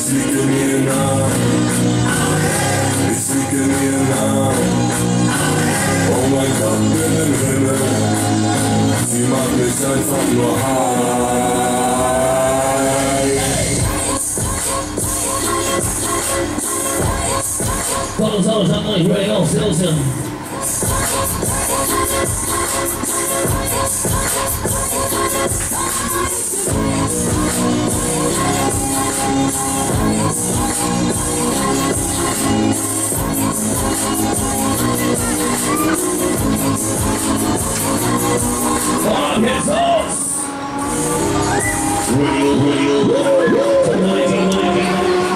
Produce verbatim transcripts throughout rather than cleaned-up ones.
liegt in mir nah. Ich lieg in mir nah. Oh mein Gott, bin im Himmel. Sie macht mich einfach nur high. Follow us up like Ray off Silton. Fuck his horse! Real, real, real, tonight, tonight.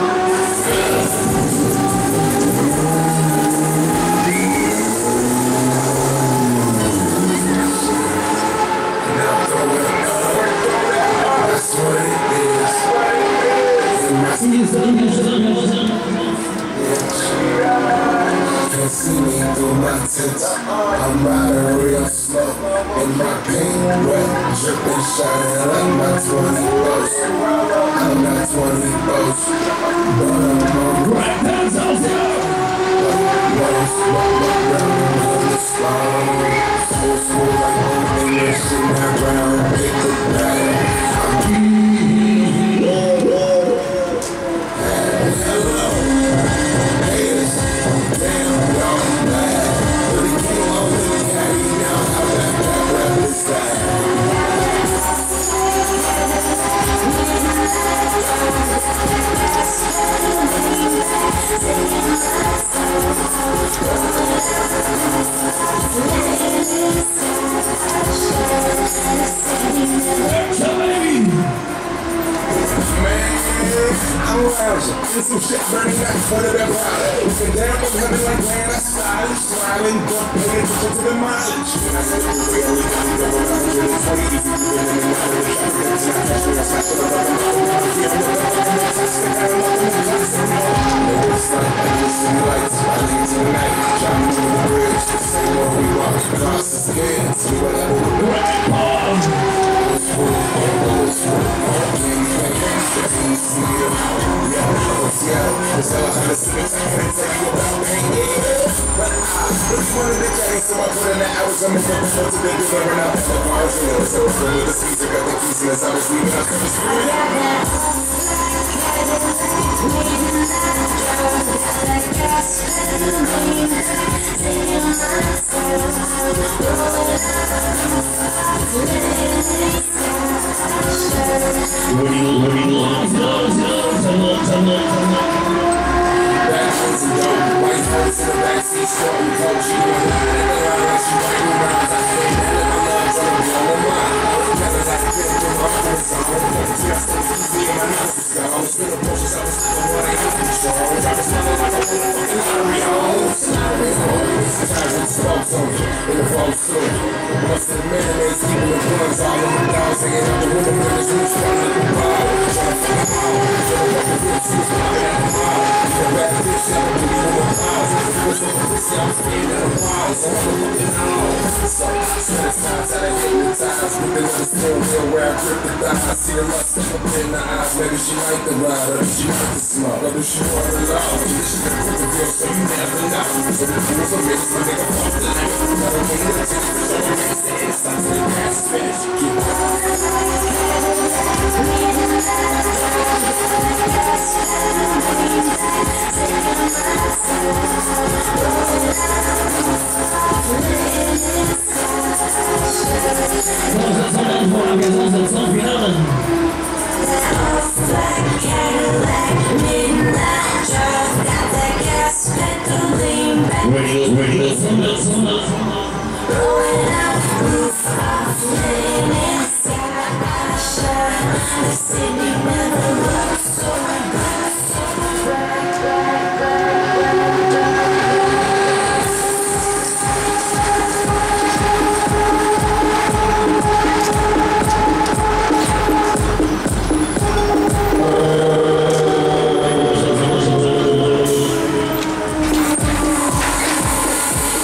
Can't see me through my tints. I'm riding real slow, and my pink wet, dripping, shining like my twenty boats. I'm not twenty boats, but I'm on Right hands out there. boats, but round on the slow. So smooth like old English in that brown paper bag. There's some shit burning out in front of that powder. We can damn up heaven like land, I slide, smiling, don't pay attention to the mileage. When I said it, we only got me going out and really funny. If you been in the night, it's not good, it's not catch me, it's not good, I'm not going to be on the level, I'm not touching, I don't know, I'm not touching, no. It's like I just see lights, I leave tonight, driving through the bridge, say what we walk across the skin, see whatever we do. It's all kind of secrets I can't tell you about pain, yeah. But I just wanted to change, so I put in the hours. I'm in the front to the door, and I'm in the bars, you know. So it's with the seats, I got the keys, and as I was leaving, I couldn't screw I see her lust up in the eyes. Maybe she like the ride, or she like the smoke. Maybe she want to love. Maybe she got the deal, so you never know. So the fools are mixed, so they can fuck the life. Gotta wait till the ticket for sure. It's time to the gas finish. Keep Radio, radio, thunder, thunder, blowing out the roof off, laying inside my shine. The city never looked so bright, so bright, bright, bright,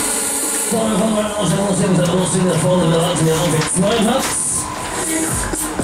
zweihundert Ausschauungen sind da los, die da vorne bereit mir aufgezweigt hat.